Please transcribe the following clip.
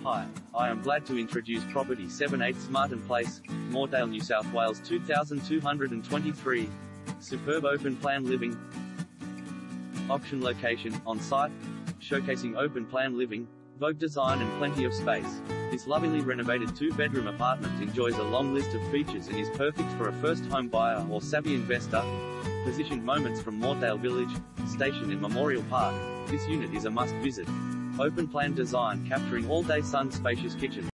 Hi, I am glad to introduce property 7/8 Martin Place, Mortdale, New South Wales 2223. Superb open-plan living. Option location, on-site. Showcasing open-plan living, Vogue design and plenty of space. This lovingly renovated 2-bedroom apartment enjoys a long list of features and is perfect for a first-home buyer or savvy investor. Positioned moments from Mortdale Village, Station and Memorial Park, this unit is a must-visit. Open-plan design capturing all-day sun, spacious kitchen.